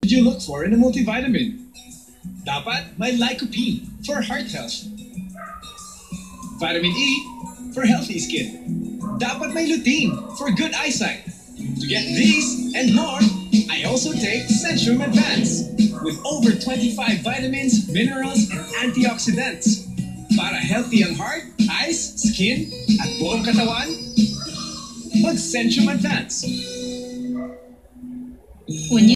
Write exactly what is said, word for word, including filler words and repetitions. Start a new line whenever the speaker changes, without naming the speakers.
you look for in a multivitamin? Dapat may lycopene for heart health. Vitamin E for healthy skin. Dapat may lutein for good eyesight. To get these and more, I also take Centrum Advance with over twenty-five vitamins, minerals, and antioxidants. Para healthy ang heart, eyes, skin, at buong katawan, mag Centrum Advance.
When you